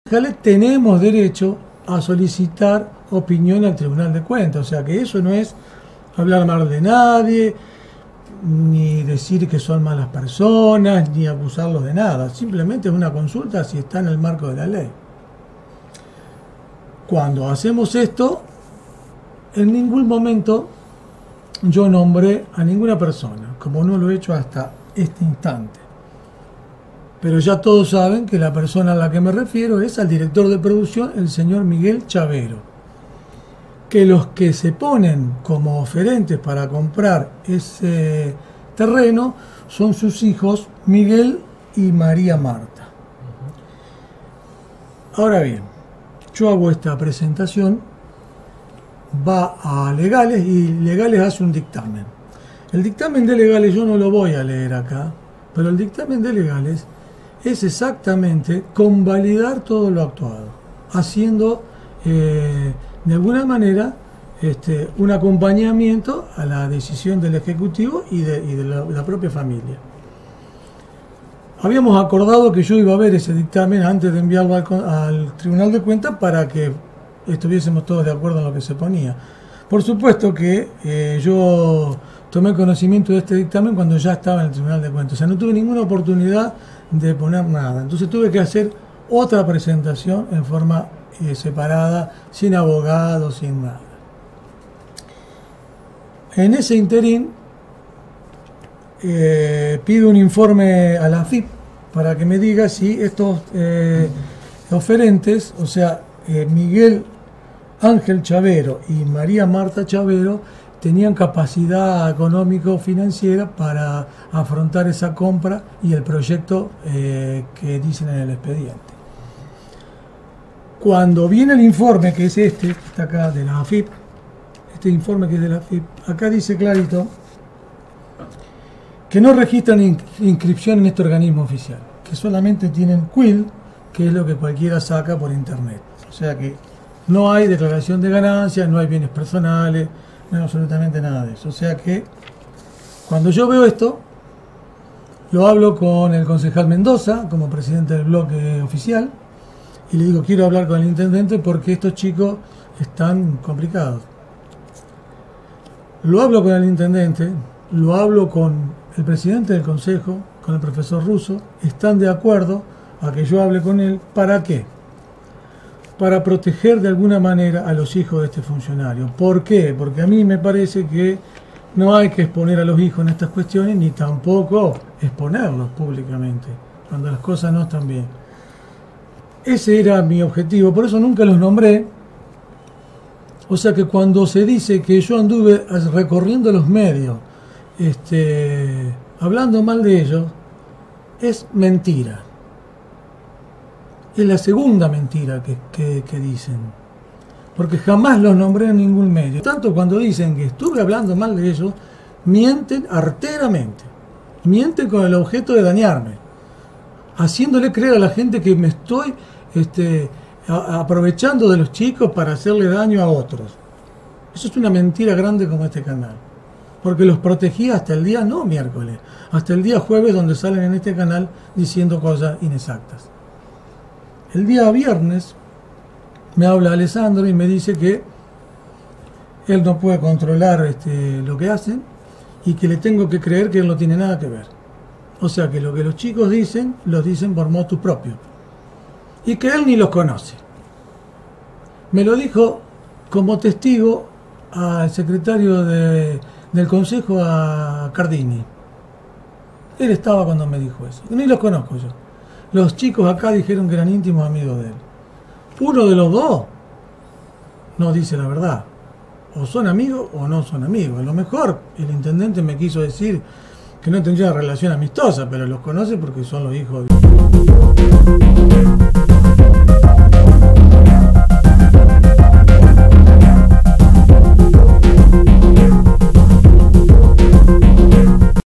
Tenemos derecho a solicitar opinión al Tribunal de Cuentas, o sea que eso no es hablar mal de nadie, ni decir que son malas personas, ni acusarlos de nada, simplemente es una consulta si está en el marco de la ley. Cuando hacemos esto, en ningún momento yo nombré a ninguna persona, como no lo he hecho hasta este instante. Pero ya todos saben que la persona a la que me refiero es al director de producción, el señor Miguel Chavero. Que los que se ponen como oferentes para comprar ese terreno son sus hijos Miguel y María Marta. Ahora bien, yo hago esta presentación, va a Legales y Legales hace un dictamen. El dictamen de Legales yo no lo voy a leer acá, pero el dictamen de Legales es exactamente convalidar todo lo actuado, haciendo de alguna manera un acompañamiento a la decisión del Ejecutivo y de la propia familia. Habíamos acordado que yo iba a ver ese dictamen antes de enviarlo al Tribunal de Cuentas para que estuviésemos todos de acuerdo en lo que se ponía. Por supuesto que yo tomé conocimiento de este dictamen cuando ya estaba en el Tribunal de Cuentas, o sea, no tuve ninguna oportunidad de poner nada. Entonces tuve que hacer otra presentación en forma separada, sin abogado, sin nada. En ese interín pido un informe a la AFIP para que me diga si estos oferentes, o sea, Miguel Ángel Chavero y María Marta Chavero, tenían capacidad económico-financiera para afrontar esa compra y el proyecto que dicen en el expediente. Cuando viene el informe, que es este, que está acá de la AFIP, este informe que es de la AFIP, acá dice clarito que no registran inscripción en este organismo oficial, que solamente tienen quill, que es lo que cualquiera saca por internet. O sea que no hay declaración de ganancias, no hay bienes personales, no hay absolutamente nada de eso. O sea que cuando yo veo esto, lo hablo con el concejal Mendoza, como presidente del bloque oficial, y le digo, quiero hablar con el intendente porque estos chicos están complicados. Lo hablo con el intendente, lo hablo con el presidente del consejo, con el profesor Russo, están de acuerdo a que yo hable con él. ¿Para qué? Para proteger de alguna manera a los hijos de este funcionario. ¿Por qué? Porque a mí me parece que no hay que exponer a los hijos en estas cuestiones, ni tampoco exponerlos públicamente, cuando las cosas no están bien. Ese era mi objetivo, por eso nunca los nombré. O sea que cuando se dice que yo anduve recorriendo los medios, hablando mal de ellos, es mentira. Es la segunda mentira que dicen, porque jamás los nombré en ningún medio. Tanto cuando dicen que estuve hablando mal de ellos, mienten arteramente, mienten con el objeto de dañarme, haciéndole creer a la gente que me estoy aprovechando de los chicos para hacerle daño a otros. Eso es una mentira grande como este canal, porque los protegí hasta el día, no miércoles, hasta el día jueves, donde salen en este canal diciendo cosas inexactas. El día viernes me habla Alessandro y me dice que él no puede controlar lo que hacen y que le tengo que creer que él no tiene nada que ver. O sea que lo que los chicos dicen, los dicen por motu propio. Y que él ni los conoce. Me lo dijo como testigo al secretario del consejo, a Cardini. Él estaba cuando me dijo eso. Ni los conozco yo. Los chicos acá dijeron que eran íntimos amigos de él. Uno de los dos no dice la verdad. O son amigos o no son amigos. A lo mejor el intendente me quiso decir que no tendría una relación amistosa, pero los conoce porque son los hijos de...